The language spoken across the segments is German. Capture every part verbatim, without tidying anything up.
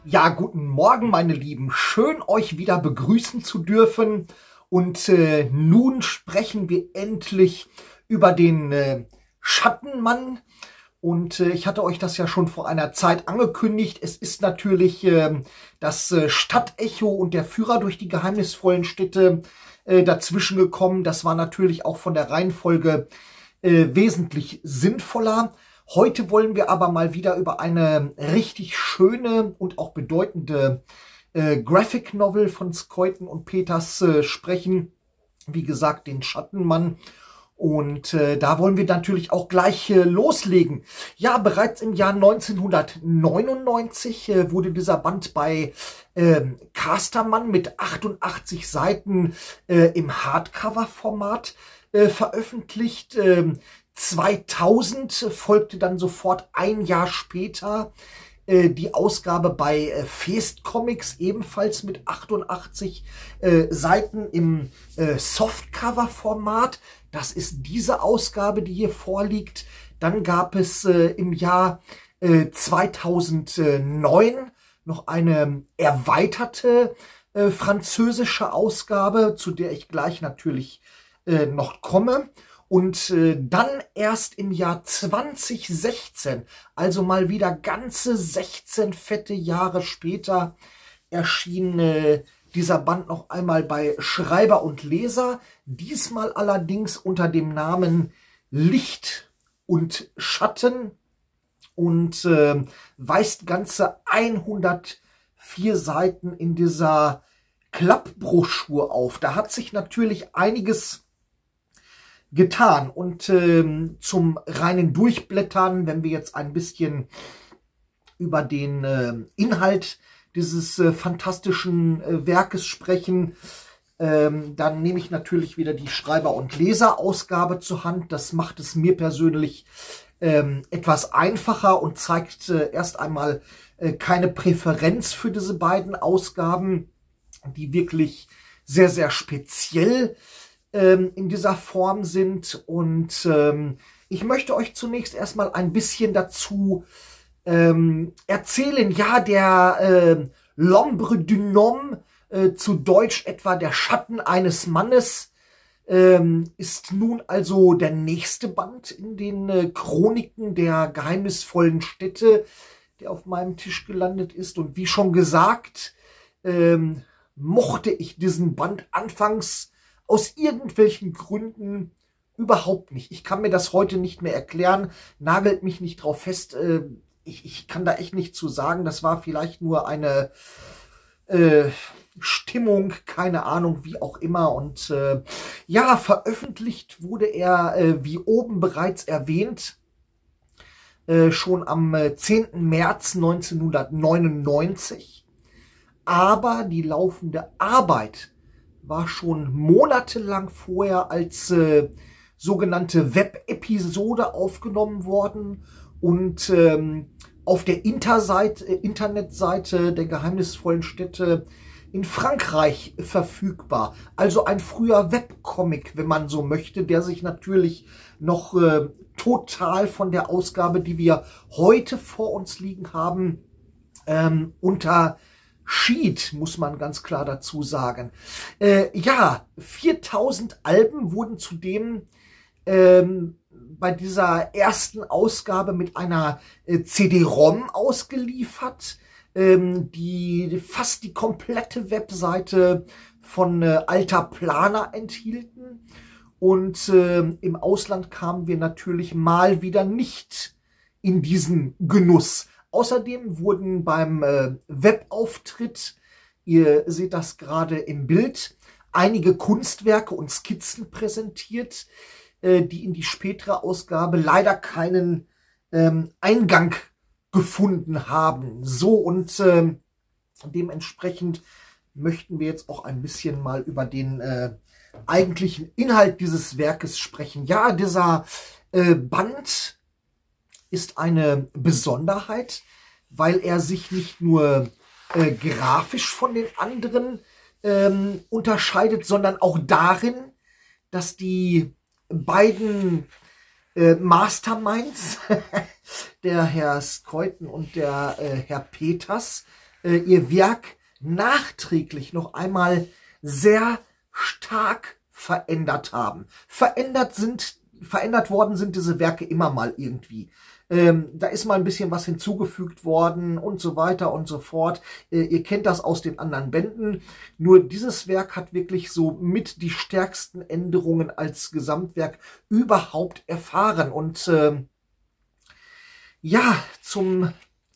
Ja, guten Morgen, meine Lieben. Schön, euch wieder begrüßen zu dürfen. Und äh, nun sprechen wir endlich über den äh, Schattenmann. Und äh, ich hatte euch das ja schon vor einer Zeit angekündigt. Es ist natürlich äh, das äh, Stadtecho und der Führer durch die geheimnisvollen Städte äh, dazwischen gekommen. Das war natürlich auch von der Reihenfolge äh, wesentlich sinnvoller. Heute wollen wir aber mal wieder über eine richtig schöne und auch bedeutende äh, Graphic Novel von Skeuten und Peters äh, sprechen. Wie gesagt, den Schattenmann. Und äh, da wollen wir natürlich auch gleich äh, loslegen. Ja, bereits im Jahr neunzehnhundertneunundneunzig äh, wurde dieser Band bei äh, Casterman mit achtundachtzig Seiten äh, im Hardcover-Format äh, veröffentlicht. Ähm, zweitausend folgte dann sofort ein Jahr später äh, die Ausgabe bei äh, Feest Comics, ebenfalls mit achtundachtzig äh, Seiten im äh, Softcover-Format. Das ist diese Ausgabe, die hier vorliegt. Dann gab es äh, im Jahr äh, zweitausendneun noch eine erweiterte äh, französische Ausgabe, zu der ich gleich natürlich äh, noch komme. Und äh, dann erst im Jahr zweitausendsechzehn, also mal wieder ganze sechzehn fette Jahre später, erschien äh, dieser Band noch einmal bei Schreiber und Leser, diesmal allerdings unter dem Namen Licht und Schatten und äh, weist ganze hundertvier Seiten in dieser Klappbroschur auf. Da hat sich natürlich einiges getan und ähm, zum reinen Durchblättern, wenn wir jetzt ein bisschen über den äh, Inhalt dieses äh, fantastischen äh, Werkes sprechen, ähm, dann nehme ich natürlich wieder die Schreiber- und Leserausgabe zur Hand. Das macht es mir persönlich ähm, etwas einfacher und zeigt äh, erst einmal äh, keine Präferenz für diese beiden Ausgaben, die wirklich sehr, sehr speziell in dieser Form sind. Und ähm, ich möchte euch zunächst erstmal ein bisschen dazu ähm, erzählen. Ja, der äh, L'Ombre d'un Homme, äh, zu Deutsch etwa der Schatten eines Mannes, ähm, ist nun also der nächste Band in den äh, Chroniken der geheimnisvollen Städte, der auf meinem Tisch gelandet ist. Und wie schon gesagt, ähm, mochte ich diesen Band anfangs aus irgendwelchen Gründen überhaupt nicht. Ich kann mir das heute nicht mehr erklären, nagelt mich nicht drauf fest. Ich, ich kann da echt nicht zu sagen. Das war vielleicht nur eine äh, Stimmung, keine Ahnung, wie auch immer. Und äh, ja, veröffentlicht wurde er, äh, wie oben bereits erwähnt, äh, schon am zehnten März neunzehnhundertneunundneunzig. Aber die laufende Arbeit war schon monatelang vorher als äh, sogenannte Web-Episode aufgenommen worden und ähm, auf der Interseite, äh, Internetseite der geheimnisvollen Städte in Frankreich verfügbar. Also ein früher Webcomic, wenn man so möchte, der sich natürlich noch äh, total von der Ausgabe, die wir heute vor uns liegen haben, ähm, unter Schied, muss man ganz klar dazu sagen. Äh, ja, viertausend Alben wurden zudem ähm, bei dieser ersten Ausgabe mit einer äh, C D-ROM ausgeliefert, ähm, die fast die komplette Webseite von äh, Alta Plana enthielten. Und äh, im Ausland kamen wir natürlich mal wieder nicht in diesen Genuss. Außerdem wurden beim äh, Webauftritt, ihr seht das gerade im Bild, einige Kunstwerke und Skizzen präsentiert, äh, die in die spätere Ausgabe leider keinen ähm, Eingang gefunden haben. So, und äh, dementsprechend möchten wir jetzt auch ein bisschen mal über den äh, eigentlichen Inhalt dieses Werkes sprechen. Ja, dieser äh, Band ist eine Besonderheit, weil er sich nicht nur äh, grafisch von den anderen ähm, unterscheidet, sondern auch darin, dass die beiden äh, Masterminds, der Herr Skeuten und der äh, Herr Peters, äh, ihr Werk nachträglich noch einmal sehr stark verändert haben. Verändert sind, verändert worden sind diese Werke immer mal irgendwie. Ähm, da ist mal ein bisschen was hinzugefügt worden und so weiter und so fort. Äh, ihr kennt das aus den anderen Bänden. Nur dieses Werk hat wirklich so mit die stärksten Änderungen als Gesamtwerk überhaupt erfahren. Und äh, ja, zum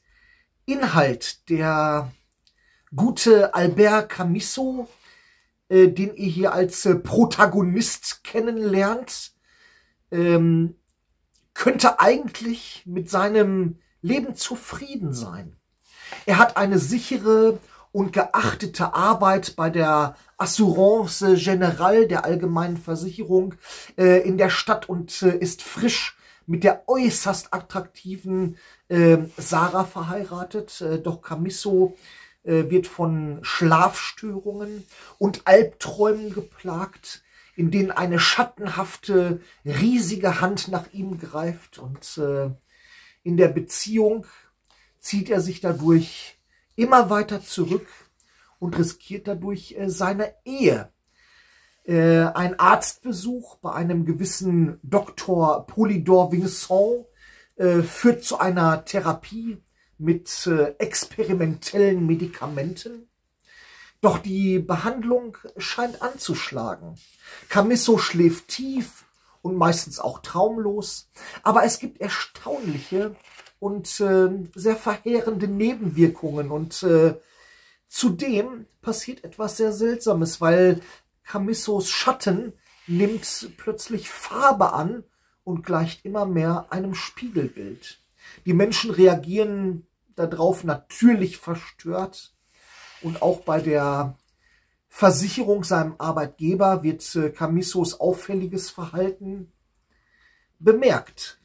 Inhalt. Der gute Albert Camusso, äh, den ihr hier als äh, Protagonist kennenlernt, ähm, könnte eigentlich mit seinem Leben zufrieden sein. Er hat eine sichere und geachtete Arbeit bei der Assurance Générale, der allgemeinen Versicherung, äh, in der Stadt und äh, ist frisch mit der äußerst attraktiven äh, Sarah verheiratet. Äh, doch Camusso äh, wird von Schlafstörungen und Albträumen geplagt, in denen eine schattenhafte, riesige Hand nach ihm greift. Und äh, in der Beziehung zieht er sich dadurch immer weiter zurück und riskiert dadurch äh, seine Ehe. Äh, ein Arztbesuch bei einem gewissen Doktor Polydor Vincent äh, führt zu einer Therapie mit äh, experimentellen Medikamenten. Doch die Behandlung scheint anzuschlagen. Camusso schläft tief und meistens auch traumlos, aber es gibt erstaunliche und äh, sehr verheerende Nebenwirkungen und äh, zudem passiert etwas sehr Seltsames, weil Camussos Schatten nimmt plötzlich Farbe an und gleicht immer mehr einem Spiegelbild. Die Menschen reagieren darauf natürlich verstört. Und auch bei der Versicherung seinem Arbeitgeber wird äh, Camussos auffälliges Verhalten bemerkt.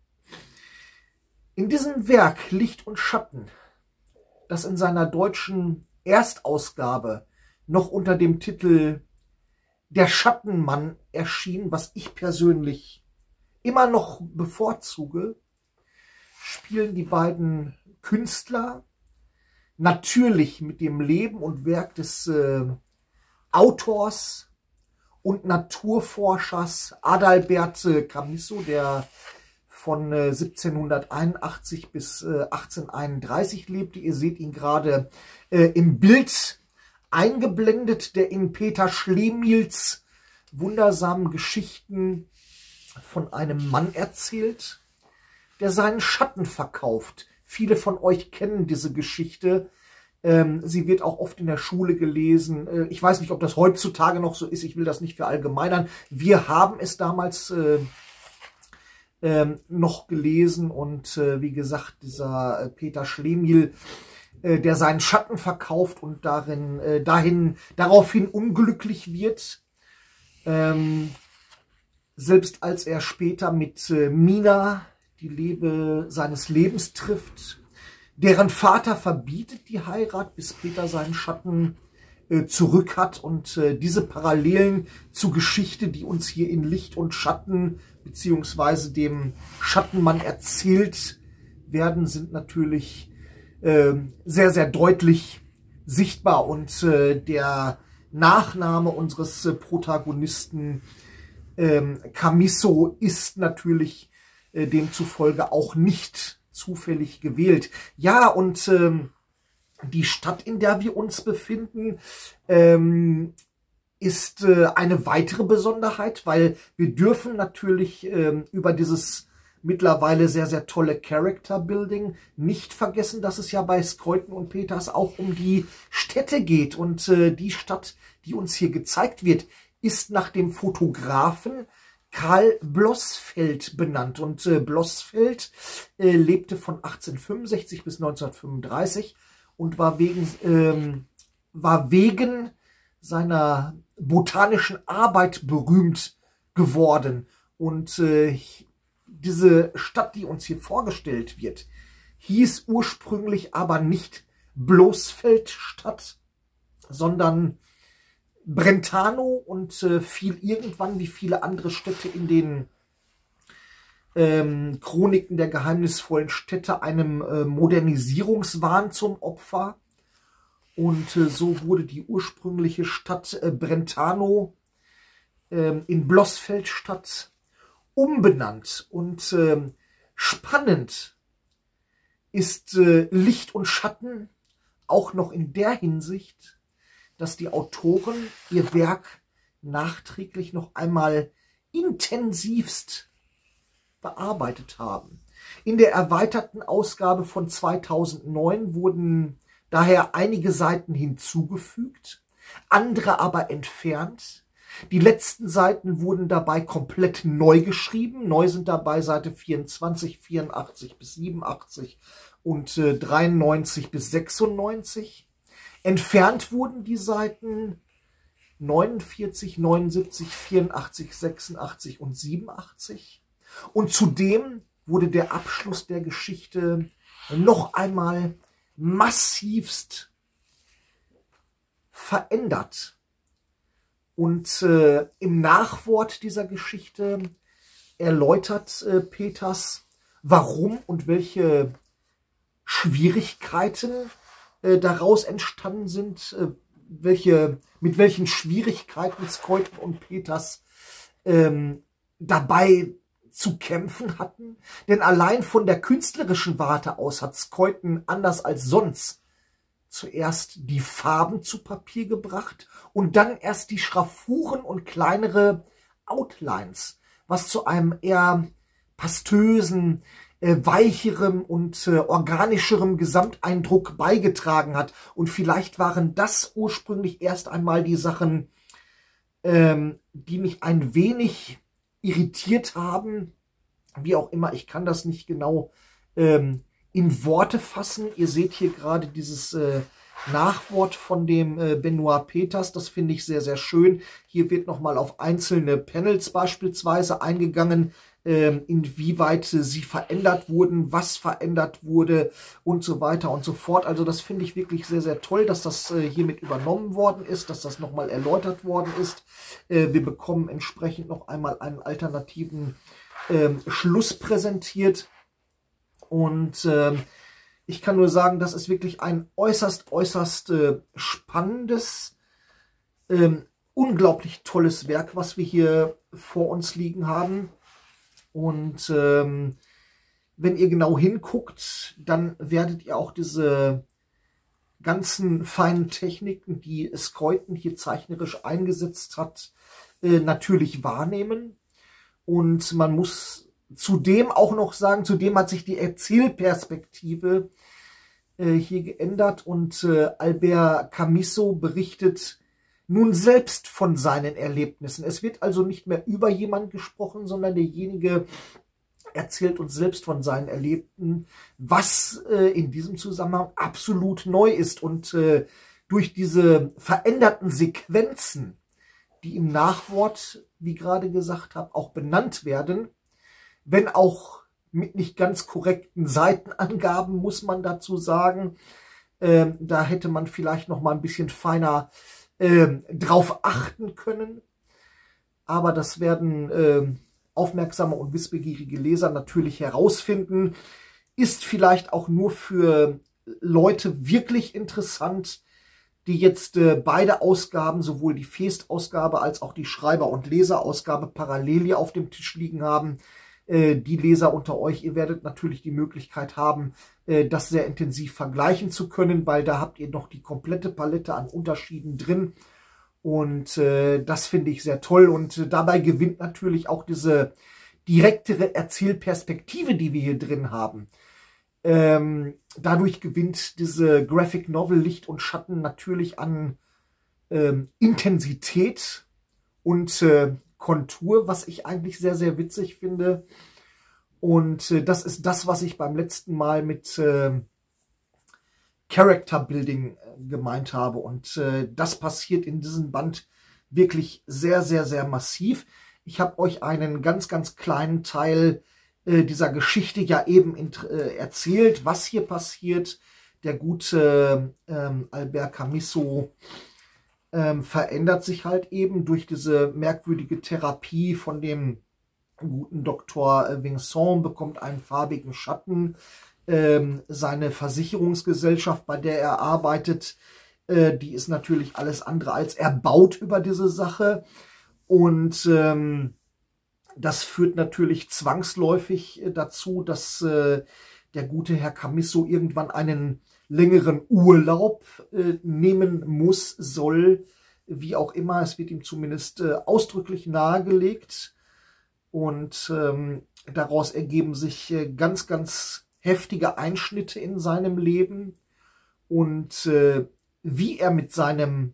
In diesem Werk Licht und Schatten, das in seiner deutschen Erstausgabe noch unter dem Titel Der Schattenmann erschien, was ich persönlich immer noch bevorzuge, spielen die beiden Künstler natürlich mit dem Leben und Werk des äh, Autors und Naturforschers Adalbert äh, Camusso, der von äh, siebzehnhunderteinundachtzig bis äh, achtzehnhunderteinunddreißig lebte. Ihr seht ihn gerade äh, im Bild eingeblendet, der in Peter Schlemihls wundersamen Geschichten von einem Mann erzählt, der seinen Schatten verkauft. Viele von euch kennen diese Geschichte. Ähm, sie wird auch oft in der Schule gelesen. Äh, ich weiß nicht, ob das heutzutage noch so ist. Ich will das nicht verallgemeinern. Wir haben es damals äh, äh, noch gelesen. Und äh, wie gesagt, dieser äh, Peter Schlemihl, äh, der seinen Schatten verkauft und darin, äh, dahin, daraufhin unglücklich wird. Ähm, selbst als er später mit äh, Mina die Liebe seines Lebens trifft. Deren Vater verbietet die Heirat, bis Peter seinen Schatten äh, zurück hat. Und äh, diese Parallelen zur Geschichte, die uns hier in Licht und Schatten beziehungsweise dem Schattenmann erzählt werden, sind natürlich äh, sehr, sehr deutlich sichtbar. Und äh, der Nachname unseres äh, Protagonisten äh, Camusso ist natürlich demzufolge auch nicht zufällig gewählt. Ja, und ähm, die Stadt, in der wir uns befinden, ähm, ist äh, eine weitere Besonderheit, weil wir dürfen natürlich ähm, über dieses mittlerweile sehr, sehr tolle Character Building nicht vergessen, dass es ja bei Skreuthen und Peters auch um die Städte geht. Und äh, die Stadt, die uns hier gezeigt wird, ist nach dem Fotografen Karl Blossfeld benannt. Und äh, Blossfeld äh, lebte von achtzehnhundertfünfundsechzig bis neunzehnhundertfünfunddreißig und war wegen, ähm, war wegen seiner botanischen Arbeit berühmt geworden. Und äh, diese Stadt, die uns hier vorgestellt wird, hieß ursprünglich aber nicht Bloßfeldstadt, sondern Brentano und äh, fiel irgendwann wie viele andere Städte in den ähm, Chroniken der geheimnisvollen Städte einem äh, Modernisierungswahn zum Opfer. Und äh, so wurde die ursprüngliche Stadt äh, Brentano äh, in Bloßfeldstadt umbenannt. Und äh, spannend ist äh, Licht und Schatten auch noch in der Hinsicht, dass die Autoren ihr Werk nachträglich noch einmal intensivst bearbeitet haben. In der erweiterten Ausgabe von zweitausendneun wurden daher einige Seiten hinzugefügt, andere aber entfernt. Die letzten Seiten wurden dabei komplett neu geschrieben. Neu sind dabei Seite vierundzwanzig, vierundachtzig bis siebenundachtzig und äh, dreiundneunzig bis sechsundneunzig. Entfernt wurden die Seiten neunundvierzig, neunundsiebzig, vierundachtzig, sechsundachtzig und siebenundachtzig. Und zudem wurde der Abschluss der Geschichte noch einmal massivst verändert. Und äh, im Nachwort dieser Geschichte erläutert äh, Peters, warum und welche Schwierigkeiten äh, daraus entstanden sind, äh, welche, mit welchen Schwierigkeiten Skeuten und Peters ähm, dabei zu kämpfen hatten. Denn allein von der künstlerischen Warte aus hat Skeuten anders als sonst zuerst die Farben zu Papier gebracht und dann erst die Schraffuren und kleinere Outlines, was zu einem eher pastösen, äh, weicherem und äh, organischerem Gesamteindruck beigetragen hat. Und vielleicht waren das ursprünglich erst einmal die Sachen, ähm, die mich ein wenig irritiert haben. Wie auch immer, ich kann das nicht genau ähm, in Worte fassen. Ihr seht hier gerade dieses äh, Nachwort von dem äh, Benoit Peters. Das finde ich sehr, sehr schön. Hier wird nochmal auf einzelne Panels beispielsweise eingegangen, ähm, inwieweit äh, sie verändert wurden, was verändert wurde und so weiter und so fort. Also das finde ich wirklich sehr, sehr toll, dass das äh, hiermit übernommen worden ist, dass das nochmal erläutert worden ist. Äh, wir bekommen entsprechend noch einmal einen alternativen ähm, Schluss präsentiert. Und äh, ich kann nur sagen, das ist wirklich ein äußerst, äußerst äh, spannendes, äh, unglaublich tolles Werk, was wir hier vor uns liegen haben. Und ähm, wenn ihr genau hinguckt, dann werdet ihr auch diese ganzen feinen Techniken, die Skeuten hier zeichnerisch eingesetzt hat, äh, natürlich wahrnehmen. Und man muss zudem auch noch sagen, zudem hat sich die Erzählperspektive äh, hier geändert und äh, Albert Camusso berichtet nun selbst von seinen Erlebnissen. Es wird also nicht mehr über jemanden gesprochen, sondern derjenige erzählt uns selbst von seinen Erlebten, was äh, in diesem Zusammenhang absolut neu ist. Und äh, durch diese veränderten Sequenzen, die im Nachwort, wie gerade gesagt habe, auch benannt werden, wenn auch mit nicht ganz korrekten Seitenangaben, muss man dazu sagen. Ähm, da hätte man vielleicht noch mal ein bisschen feiner ähm, drauf achten können. Aber das werden ähm, aufmerksame und wissbegierige Leser natürlich herausfinden. Ist vielleicht auch nur für Leute wirklich interessant, die jetzt äh, beide Ausgaben, sowohl die Feest-Ausgabe als auch die Schreiber- und Leserausgabe parallel hier auf dem Tisch liegen haben. Die Leser unter euch, ihr werdet natürlich die Möglichkeit haben, das sehr intensiv vergleichen zu können, weil da habt ihr noch die komplette Palette an Unterschieden drin. Und äh, das finde ich sehr toll. Und äh, dabei gewinnt natürlich auch diese direktere Erzählperspektive, die wir hier drin haben. Ähm, dadurch gewinnt diese Graphic Novel Licht und Schatten natürlich an ähm, Intensität und äh, Kontur, was ich eigentlich sehr, sehr witzig finde. Und äh, das ist das, was ich beim letzten Mal mit äh, Character Building äh, gemeint habe. Und äh, das passiert in diesem Band wirklich sehr, sehr, sehr massiv. Ich habe euch einen ganz, ganz kleinen Teil äh, dieser Geschichte ja eben äh, erzählt, was hier passiert. Der gute äh, Albert Camusso Ähm, verändert sich halt eben durch diese merkwürdige Therapie von dem guten Doktor Vincent, bekommt einen farbigen Schatten. Ähm, seine Versicherungsgesellschaft, bei der er arbeitet, äh, die ist natürlich alles andere als erbaut über diese Sache. Und ähm, das führt natürlich zwangsläufig äh, dazu, dass äh, der gute Herr Chamisso irgendwann einen längeren Urlaub äh, nehmen muss, soll, wie auch immer. Es wird ihm zumindest äh, ausdrücklich nahegelegt. Und ähm, daraus ergeben sich äh, ganz, ganz heftige Einschnitte in seinem Leben. Und äh, wie er mit seinem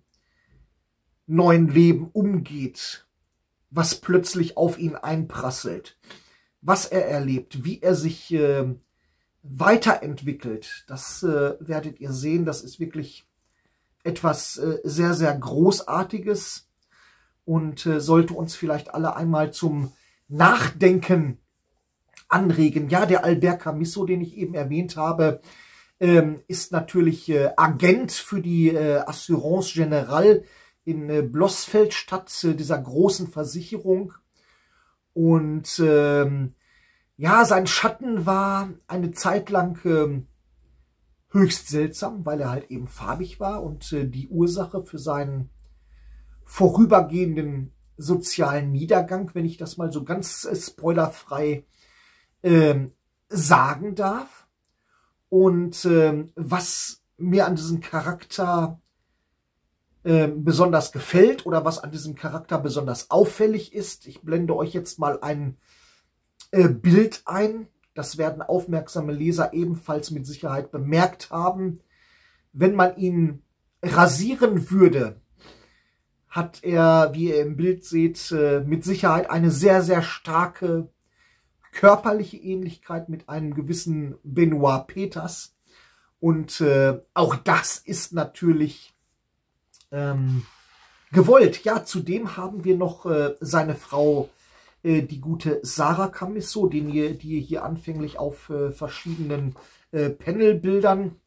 neuen Leben umgeht, was plötzlich auf ihn einprasselt, was er erlebt, wie er sich äh, weiterentwickelt, das äh, werdet ihr sehen. Das ist wirklich etwas äh, sehr, sehr Großartiges und äh, sollte uns vielleicht alle einmal zum Nachdenken anregen. Ja, der Albert Chamisso, den ich eben erwähnt habe, ähm, ist natürlich äh, Agent für die äh, Assurance Générale in äh, Bloßfeldstadt, äh, dieser großen Versicherung. Und ähm, ja, sein Schatten war eine Zeit lang ähm, höchst seltsam, weil er halt eben farbig war und äh, die Ursache für seinen vorübergehenden sozialen Niedergang, wenn ich das mal so ganz äh, spoilerfrei äh, sagen darf. Und äh, was mir an diesem Charakter äh, besonders gefällt oder was an diesem Charakter besonders auffällig ist, ich blende euch jetzt mal ein äh, Bild ein. Das werden aufmerksame Leser ebenfalls mit Sicherheit bemerkt haben. Wenn man ihn rasieren würde, hat er, wie ihr im Bild seht, äh, mit Sicherheit eine sehr, sehr starke körperliche Ähnlichkeit mit einem gewissen Benoit Peters. Und äh, auch das ist natürlich ähm, gewollt. Ja, zudem haben wir noch äh, seine Frau, äh, die gute Sarah Chamisso, den ihr, die ihr hier anfänglich auf äh, verschiedenen äh, Panelbildern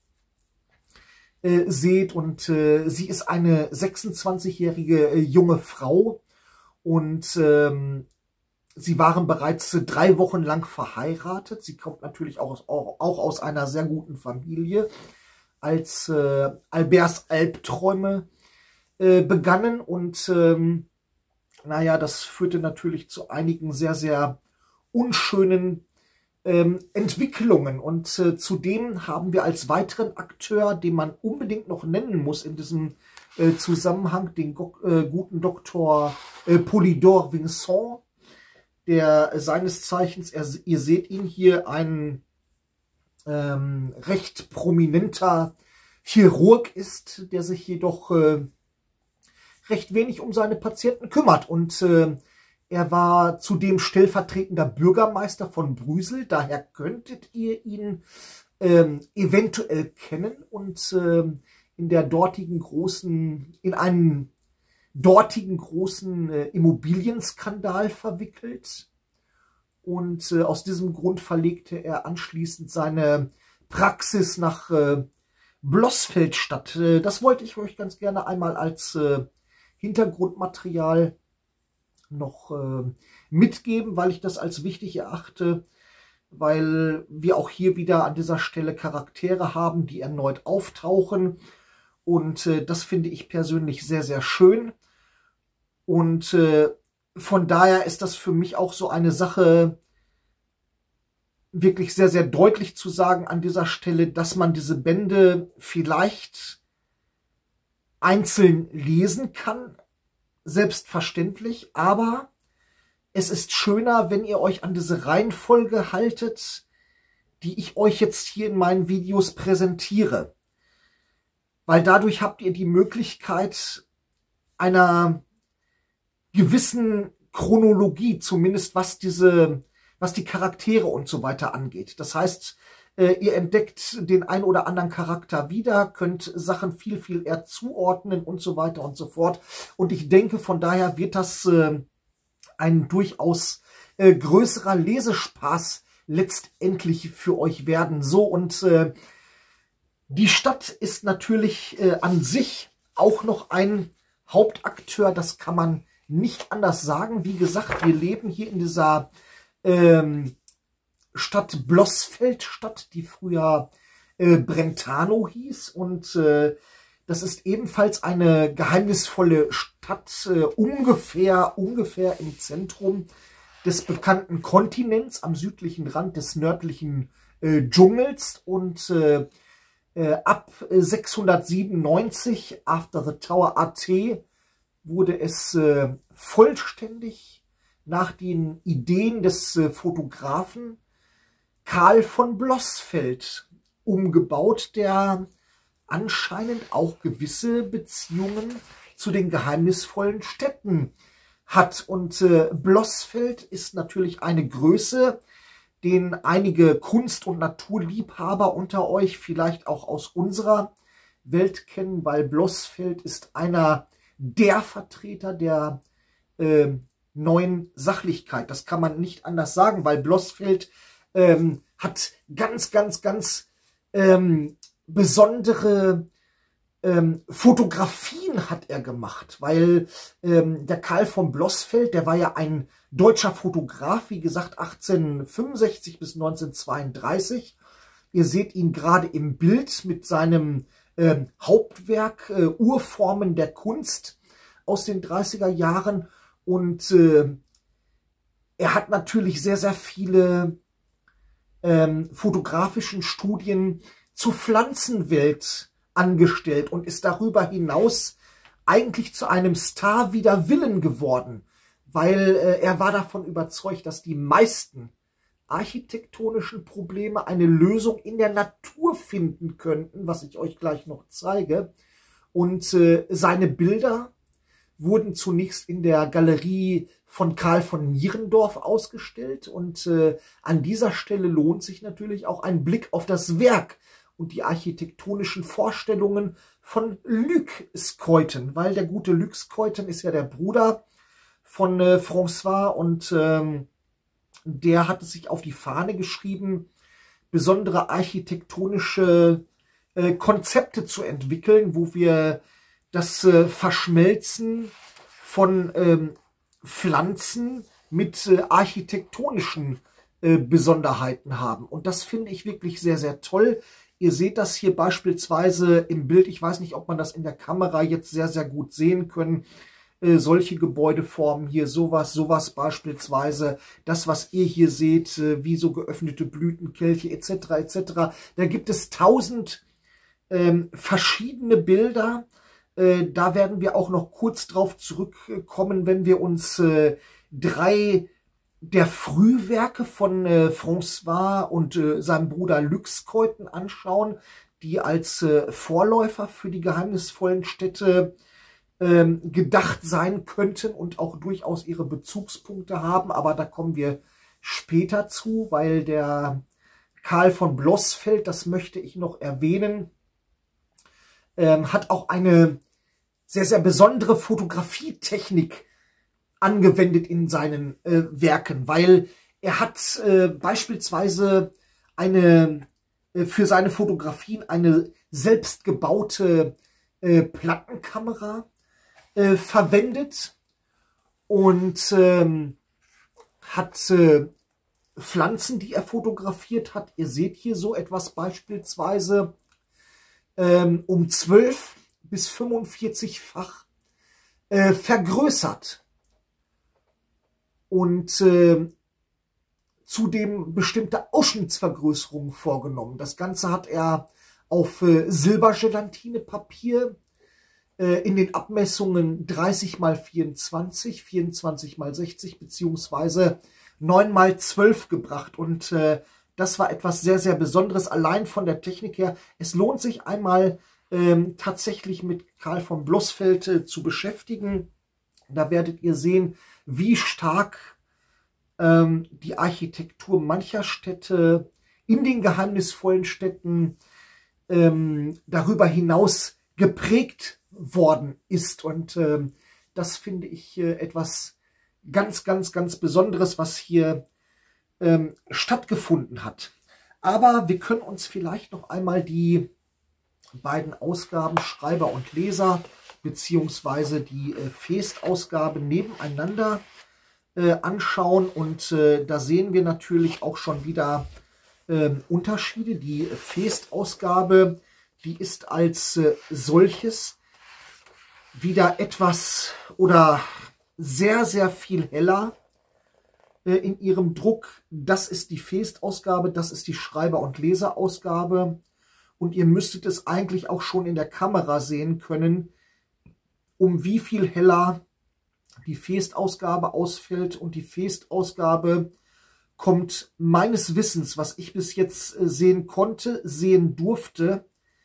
äh, seht. Und äh, sie ist eine sechsundzwanzigjährige äh, junge Frau und ähm, sie waren bereits drei Wochen lang verheiratet. Sie kommt natürlich auch, auch, auch aus einer sehr guten Familie. Als äh, Alberts Albträume äh, begannen und ähm, naja, das führte natürlich zu einigen sehr, sehr unschönen ähm, Entwicklungen. Und äh, zudem haben wir als weiteren Akteur, den man unbedingt noch nennen muss in diesem äh, Zusammenhang, den äh, guten Doktor äh, Polydore Vincent, der seines Zeichens, er, ihr seht ihn hier, ein ähm, recht prominenter Chirurg ist, der sich jedoch äh, recht wenig um seine Patienten kümmert. Und äh, er war zudem stellvertretender Bürgermeister von Brüssel. Daher könntet ihr ihn ähm, eventuell kennen und äh, in der dortigen großen, in einen dortigen großen äh, Immobilienskandal verwickelt. Und äh, aus diesem Grund verlegte er anschließend seine Praxis nach äh, Bloßfeldstadt. Äh, das wollte ich euch ganz gerne einmal als äh, Hintergrundmaterial noch äh, mitgeben, weil ich das als wichtig erachte, weil wir auch hier wieder an dieser Stelle Charaktere haben, die erneut auftauchen. Und äh, das finde ich persönlich sehr, sehr schön. Und äh, von daher ist das für mich auch so eine Sache, wirklich sehr, sehr deutlich zu sagen an dieser Stelle, dass man diese Bände vielleicht einzeln lesen kann, selbstverständlich, aber es ist schöner, wenn ihr euch an diese Reihenfolge haltet, die ich euch jetzt hier in meinen Videos präsentiere. Weil dadurch habt ihr die Möglichkeit einer gewissen Chronologie, zumindest was diese, was die Charaktere und so weiter angeht. Das heißt, äh, ihr entdeckt den ein oder anderen Charakter wieder, könnt Sachen viel, viel eher zuordnen und so weiter und so fort. Und ich denke, von daher wird das äh, ein durchaus äh, größerer Lesespaß letztendlich für euch werden. So, und äh, die Stadt ist natürlich äh, an sich auch noch ein Hauptakteur, das kann man nicht anders sagen. Wie gesagt, wir leben hier in dieser ähm, Stadt Bloßfeldstadt, die früher äh, Brentano hieß. Und äh, Das ist ebenfalls eine geheimnisvolle Stadt, äh, ungefähr, ungefähr im Zentrum des bekannten Kontinents, am südlichen Rand des nördlichen äh, Dschungels. Und äh, äh, ab sechshundertsiebenundneunzig, After the Tower A T, wurde es äh, vollständig nach den Ideen des äh, Fotografen Karl von Blossfeld umgebaut, der anscheinend auch gewisse Beziehungen zu den geheimnisvollen Städten hat. Und äh, Blossfeld ist natürlich eine Größe, den einige Kunst- und Naturliebhaber unter euch vielleicht auch aus unserer Welt kennen, weil Blossfeld ist einer der Vertreter der äh, neuen Sachlichkeit. Das kann man nicht anders sagen, weil Blossfeld ähm, hat ganz, ganz, ganz ähm, besondere ähm, Fotografien hat er gemacht, weil ähm, der Karl von Blossfeld, der war ja ein deutscher Fotograf, wie gesagt, achtzehnhundertfünfundsechzig bis neunzehnhundertzweiunddreißig. Ihr seht ihn gerade im Bild mit seinem ähm, Hauptwerk äh, Urformen der Kunst aus den dreißiger Jahren. Und äh, er hat natürlich sehr, sehr viele ähm, fotografischen Studien zur Pflanzenwelt angestellt und ist darüber hinaus eigentlich zu einem Star wider Willen geworden, weil äh, er war davon überzeugt, dass die meisten architektonischen Probleme eine Lösung in der Natur finden könnten, was ich euch gleich noch zeige. Und äh, seine Bilder wurden zunächst in der Galerie von Karl von Mierendorf ausgestellt. Und äh, an dieser Stelle lohnt sich natürlich auch ein Blick auf das Werk und die architektonischen Vorstellungen von Luc Scoyten, weil der gute Luc Scoyten ist ja der Bruder von äh, François und ähm, der hat es sich auf die Fahne geschrieben, besondere architektonische äh, Konzepte zu entwickeln, wo wir das äh, Verschmelzen von ähm, Pflanzen mit äh, architektonischen äh, Besonderheiten haben. Und das finde ich wirklich sehr, sehr toll. Ihr seht das hier beispielsweise im Bild. Ich weiß nicht, ob man das in der Kamera jetzt sehr, sehr gut sehen können. Äh, solche Gebäudeformen hier, sowas, sowas beispielsweise. Das, was ihr hier seht, äh, wie so geöffnete Blütenkelche et cetera et cetera. Da gibt es tausend ähm, verschiedene Bilder. Äh, da werden wir auch noch kurz drauf zurückkommen, wenn wir uns äh, drei der Frühwerke von äh, François und äh, seinem Bruder Luc Scoyten anschauen, die als äh, Vorläufer für die geheimnisvollen Städte ähm, gedacht sein könnten und auch durchaus ihre Bezugspunkte haben. Aber da kommen wir später zu, weil der Karl von Blossfeld, das möchte ich noch erwähnen, ähm, hat auch eine sehr, sehr besondere Fotografietechnik angewendet in seinen äh, Werken, weil er hat äh, beispielsweise eine äh, für seine Fotografien eine selbstgebaute äh, Plattenkamera äh, verwendet und ähm, hat äh, Pflanzen, die er fotografiert hat. Ihr seht hier so etwas beispielsweise ähm, um zwölf bis fünfundvierzig-fach äh, vergrößert. Und äh, zudem bestimmte Ausschnittsvergrößerungen vorgenommen. Das Ganze hat er auf äh, Silbergelatinepapier äh, in den Abmessungen dreißig mal vierundzwanzig, vierundzwanzig mal sechzig beziehungsweise neun mal zwölf gebracht. Und äh, das war etwas sehr, sehr Besonderes, allein von der Technik her. Es lohnt sich einmal ähm, tatsächlich mit Karl von Blossfeld äh, zu beschäftigen. Da werdet ihr sehen, wie stark ähm, die Architektur mancher Städte in den geheimnisvollen Städten ähm, darüber hinaus geprägt worden ist. Und ähm, das finde ich äh, etwas ganz, ganz, ganz Besonderes, was hier ähm, stattgefunden hat. Aber wir können uns vielleicht noch einmal die beiden Ausgaben Schreiber und Leser beziehungsweise die äh, Feest-Ausgabe nebeneinander äh, anschauen. Und äh, da sehen wir natürlich auch schon wieder äh, Unterschiede. Die Feest-Ausgabe die ist als äh, solches wieder etwas oder sehr, sehr viel heller äh, in ihrem Druck. Das ist die Feest-Ausgabe, das ist die Schreiber- und Leserausgabe. Und ihr müsstet es eigentlich auch schon in der Kamera sehen können, um wie viel heller die Feest-Ausgabe ausfällt. Und die Feest-Ausgabe kommt meines Wissens, was ich bis jetzt äh, sehen konnte, sehen durfte,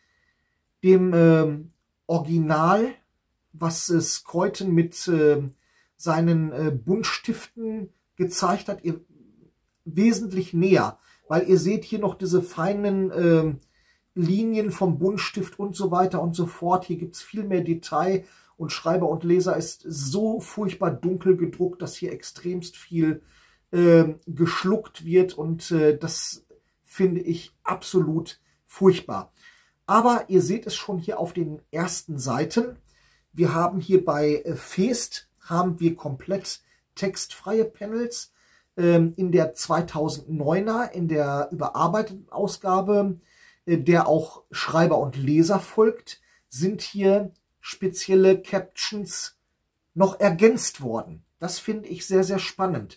dem äh, Original, was äh, Skeuten mit äh, seinen äh, Buntstiften gezeigt hat, ihr wesentlich näher. Weil ihr seht hier noch diese feinen äh, Linien vom Buntstift und so weiter und so fort. Hier gibt es viel mehr Detail und Schreiber und Leser ist so furchtbar dunkel gedruckt, dass hier extremst viel äh, geschluckt wird und äh, das finde ich absolut furchtbar. Aber ihr seht es schon hier auf den ersten Seiten. Wir haben hier bei äh, Feest haben wir komplett textfreie Panels. Ähm, in der zweitausenddeuner, in der überarbeiteten Ausgabe, äh, der auch Schreiber und Leser folgt, sind hier spezielle Captions noch ergänzt worden. Das finde ich sehr, sehr spannend.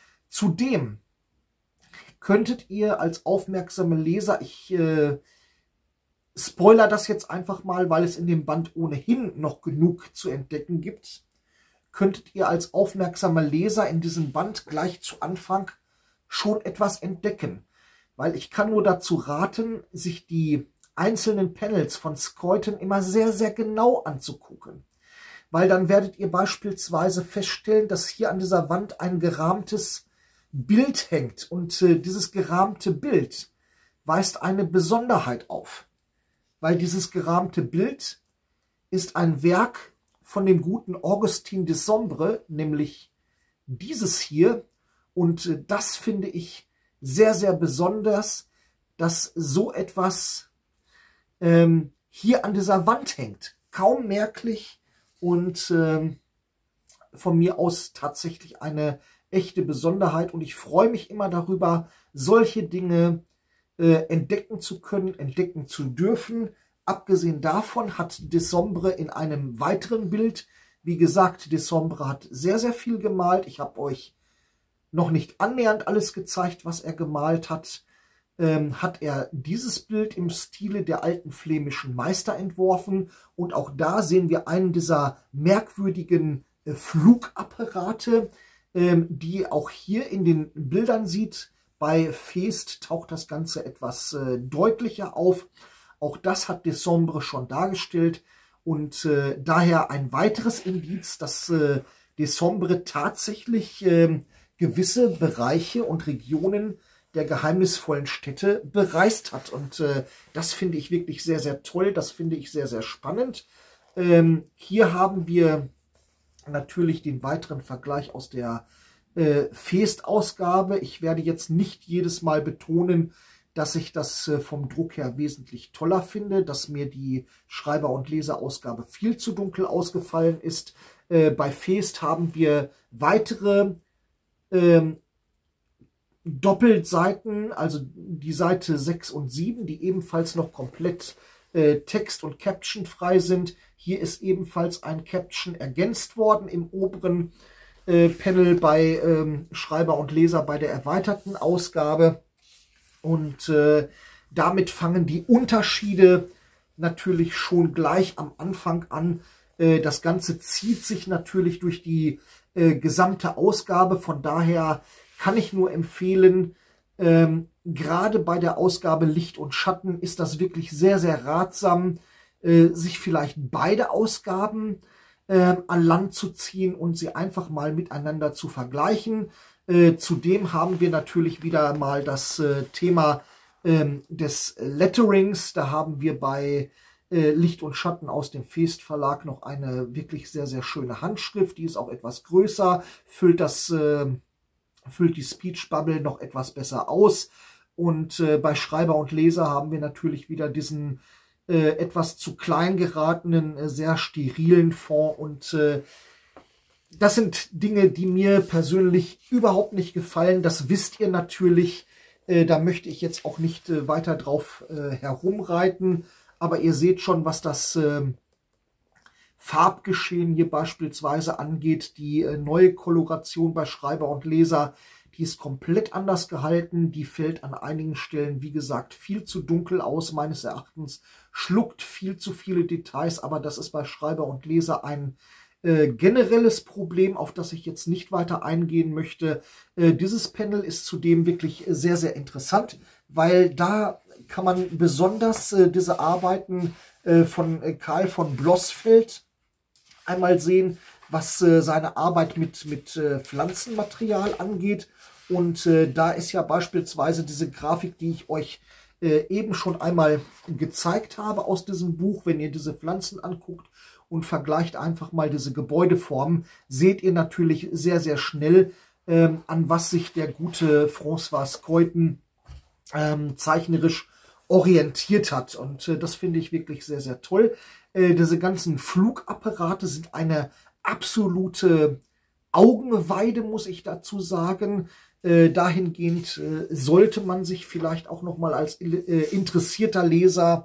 Zudem könntet ihr als aufmerksame Leser, ich äh, spoiler das jetzt einfach mal, weil es in dem Band ohnehin noch genug zu entdecken gibt, könntet ihr als aufmerksamer Leser in diesem Band gleich zu Anfang schon etwas entdecken. Weil ich kann nur dazu raten, sich die einzelnen Panels von Skeuten immer sehr, sehr genau anzugucken. Weil dann werdet ihr beispielsweise feststellen, dass hier an dieser Wand ein gerahmtes Bild hängt. Und äh, dieses gerahmte Bild weist eine Besonderheit auf. Weil dieses gerahmte Bild ist ein Werk von dem guten Augustin de Sombre, nämlich dieses hier. Und äh, das finde ich sehr, sehr besonders, dass so etwas ähm, hier an dieser Wand hängt. Kaum merklich und ähm, von mir aus tatsächlich eine echte Besonderheit. Und ich freue mich immer darüber, solche Dinge äh, entdecken zu können, entdecken zu dürfen. Abgesehen davon hat de Sombre in einem weiteren Bild, wie gesagt, de Sombre hat sehr, sehr viel gemalt. Ich habe euch noch nicht annähernd alles gezeigt, was er gemalt hat. Ähm, hat er dieses Bild im Stile der alten flämischen Meister entworfen. Und auch da sehen wir einen dieser merkwürdigen äh, Flugapparate, ähm, die auch hier in den Bildern sieht. Bei Feest taucht das Ganze etwas äh, deutlicher auf. Auch das hat de Sombre schon dargestellt. Und äh, daher ein weiteres Indiz, dass äh, de Sombre tatsächlich äh, gewisse Bereiche und Regionen der geheimnisvollen Städte bereist hat. Und äh, das finde ich wirklich sehr, sehr toll. Das finde ich sehr, sehr spannend. Ähm, hier haben wir natürlich den weiteren Vergleich aus der äh, Feest-Ausgabe. Ich werde jetzt nicht jedes Mal betonen, dass ich das äh, vom Druck her wesentlich toller finde, dass mir die Schreiber- und Leserausgabe viel zu dunkel ausgefallen ist. Äh, bei Feest haben wir weitere ähm, Doppelseiten, also die Seite sechs und sieben, die ebenfalls noch komplett äh, Text- und Caption frei sind. Hier ist ebenfalls ein Caption ergänzt worden im oberen äh, Panel bei ähm, Schreiber und Leser bei der erweiterten Ausgabe. Und äh, damit fangen die Unterschiede natürlich schon gleich am Anfang an. Äh, das Ganze zieht sich natürlich durch die äh, gesamte Ausgabe. Von daher kann ich nur empfehlen, ähm, gerade bei der Ausgabe Licht und Schatten ist das wirklich sehr, sehr ratsam, äh, sich vielleicht beide Ausgaben äh, an Land zu ziehen und sie einfach mal miteinander zu vergleichen. Äh, zudem haben wir natürlich wieder mal das äh, Thema ähm, des Letterings. Da haben wir bei äh, Licht und Schatten aus dem Feest Verlag noch eine wirklich sehr, sehr schöne Handschrift. Die ist auch etwas größer, füllt das... Äh, füllt die Speech Bubble noch etwas besser aus. Und äh, bei Schreiber und Leser haben wir natürlich wieder diesen äh, etwas zu klein geratenen, äh, sehr sterilen Font. Und äh, das sind Dinge, die mir persönlich überhaupt nicht gefallen. Das wisst ihr natürlich. Äh, da möchte ich jetzt auch nicht äh, weiter drauf äh, herumreiten. aber ihr seht schon, was das äh, Farbgeschehen hier beispielsweise angeht. Die äh, neue Koloration bei Schreiber und Leser, die ist komplett anders gehalten. Die fällt an einigen Stellen, wie gesagt, viel zu dunkel aus, meines Erachtens. Schluckt viel zu viele Details, aber das ist bei Schreiber und Leser ein äh, generelles Problem, auf das ich jetzt nicht weiter eingehen möchte. Äh, dieses Panel ist zudem wirklich sehr, sehr interessant, weil da kann man besonders äh, diese Arbeiten äh, von äh, Karl von Blossfeld einmal sehen, was äh, seine Arbeit mit, mit äh, Pflanzenmaterial angeht. Und äh, da ist ja beispielsweise diese Grafik, die ich euch äh, eben schon einmal gezeigt habe aus diesem Buch. Wenn ihr diese Pflanzen anguckt und vergleicht einfach mal diese Gebäudeformen, seht ihr natürlich sehr, sehr schnell, ähm, an was sich der gute François Skeuten ähm, zeichnerisch orientiert hat. Und äh, das finde ich wirklich sehr, sehr toll. Äh, diese ganzen Flugapparate sind eine absolute Augenweide, muss ich dazu sagen. Äh, dahingehend äh, sollte man sich vielleicht auch noch mal als äh, interessierter Leser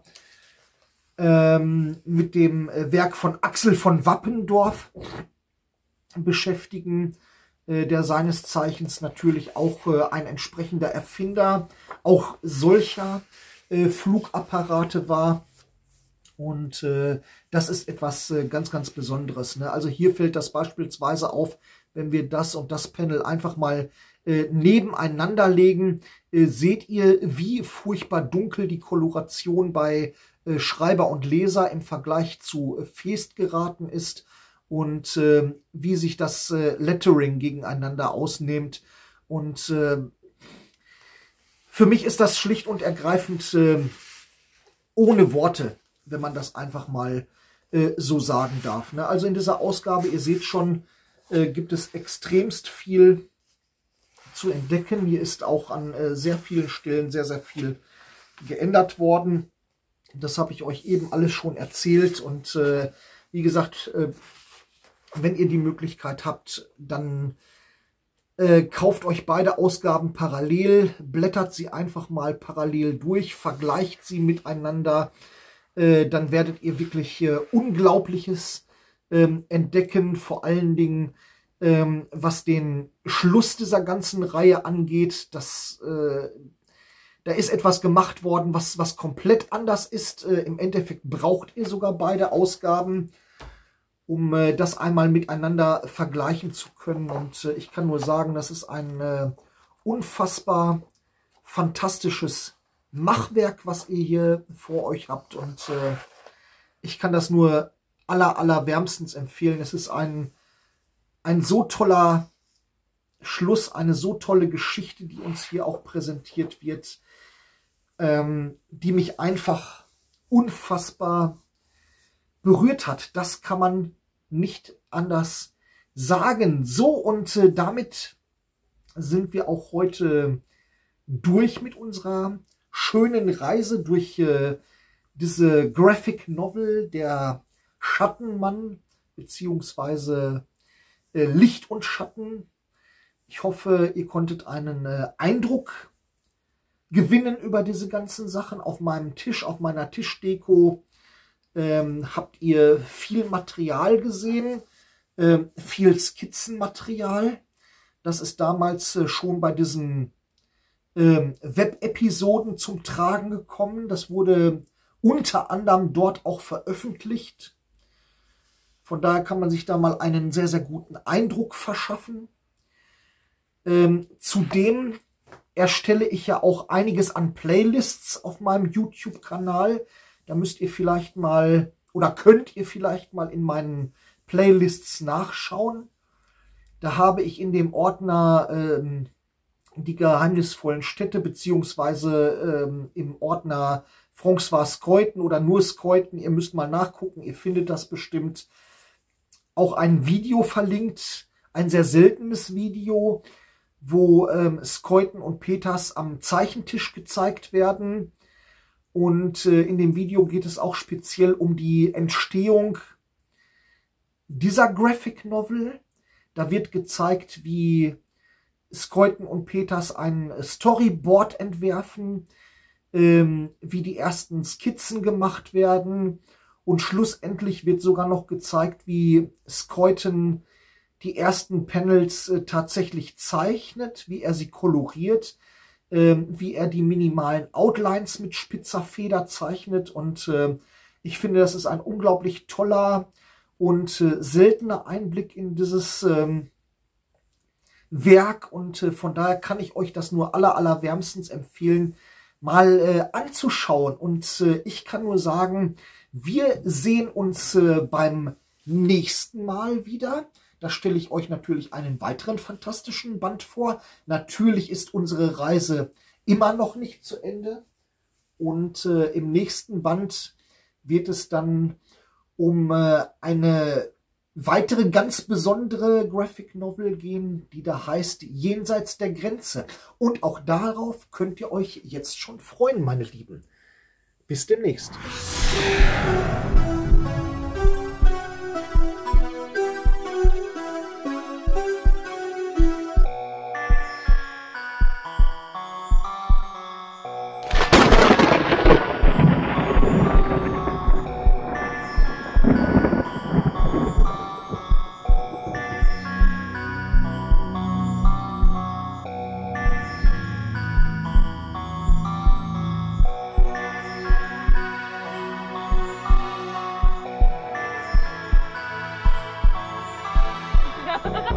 ähm, mit dem äh, Werk von Axel von Wappendorf beschäftigen, äh, der seines Zeichens natürlich auch äh, ein entsprechender Erfinder auch solcher äh, Flugapparate war. Und äh, das ist etwas äh, ganz, ganz Besonderes. Ne? Also hier fällt das beispielsweise auf, wenn wir das und das Panel einfach mal äh, nebeneinander legen, äh, seht ihr, wie furchtbar dunkel die Koloration bei äh, Schreiber und Leser im Vergleich zu äh, Feest geraten ist und äh, wie sich das äh, Lettering gegeneinander ausnimmt. Und äh, für mich ist das schlicht und ergreifend äh, ohne Worte, wenn man das einfach mal äh, so sagen darf. Ne? Also in dieser Ausgabe, ihr seht schon, äh, gibt es extremst viel zu entdecken. Hier ist auch an äh, sehr vielen Stellen sehr, sehr viel geändert worden. Das habe ich euch eben alles schon erzählt. Und äh, wie gesagt, äh, wenn ihr die Möglichkeit habt, dann äh, kauft euch beide Ausgaben parallel, blättert sie einfach mal parallel durch, vergleicht sie miteinander. Dann werdet ihr wirklich äh, Unglaubliches ähm, entdecken, vor allen Dingen, ähm, was den Schluss dieser ganzen Reihe angeht. Das, äh, da ist etwas gemacht worden, was, was komplett anders ist. Äh, im Endeffekt braucht ihr sogar beide Ausgaben, um äh, das einmal miteinander vergleichen zu können. Und äh, ich kann nur sagen, das ist ein äh, unfassbar fantastisches Machwerk, was ihr hier vor euch habt, und äh, ich kann das nur aller, aller wärmstens empfehlen. Es ist ein, ein so toller Schluss, eine so tolle Geschichte, die uns hier auch präsentiert wird, ähm, die mich einfach unfassbar berührt hat. Das kann man nicht anders sagen. So, und äh, damit sind wir auch heute durch mit unserer schönen Reise durch äh, diese Graphic Novel, der Schattenmann, beziehungsweise äh, Licht und Schatten. Ich hoffe, ihr konntet einen äh, Eindruck gewinnen über diese ganzen Sachen. Auf meinem Tisch, auf meiner Tischdeko ähm, habt ihr viel Material gesehen, äh, viel Skizzenmaterial. Das ist damals äh, schon bei diesen Web-Episoden zum Tragen gekommen. Das wurde unter anderem dort auch veröffentlicht. Von daher kann man sich da mal einen sehr, sehr guten Eindruck verschaffen. Ähm, zudem erstelle ich ja auch einiges an Playlists auf meinem YouTube-Kanal. Da müsst ihr vielleicht mal oder könnt ihr vielleicht mal in meinen Playlists nachschauen. Da habe ich in dem Ordner ähm, die geheimnisvollen Städte, beziehungsweise ähm, im Ordner François Skeuten oder nur Skeuten. Ihr müsst mal nachgucken, ihr findet das bestimmt. Auch ein Video verlinkt, ein sehr seltenes Video, wo ähm, Skeuten und Peters am Zeichentisch gezeigt werden. Und äh, in dem Video geht es auch speziell um die Entstehung dieser Graphic Novel. Da wird gezeigt, wie Skeuten und Peters ein Storyboard entwerfen, ähm, wie die ersten Skizzen gemacht werden. Und schlussendlich wird sogar noch gezeigt, wie Skeuten die ersten Panels äh, tatsächlich zeichnet, wie er sie koloriert, äh, wie er die minimalen Outlines mit spitzer Feder zeichnet. Und äh, ich finde, das ist ein unglaublich toller und äh, seltener Einblick in dieses ähm, Werk. Und äh, von daher kann ich euch das nur aller, aller wärmstens empfehlen, mal äh, anzuschauen. Und äh, ich kann nur sagen, wir sehen uns äh, beim nächsten Mal wieder. Da stelle ich euch natürlich einen weiteren fantastischen Band vor. Natürlich ist unsere Reise immer noch nicht zu Ende. Und äh, im nächsten Band wird es dann um äh, eine weitere ganz besondere Graphic Novel gehen, die da heißt Jenseits der Grenze. Und auch darauf könnt ihr euch jetzt schon freuen, meine Lieben. Bis demnächst. Ha ha ha!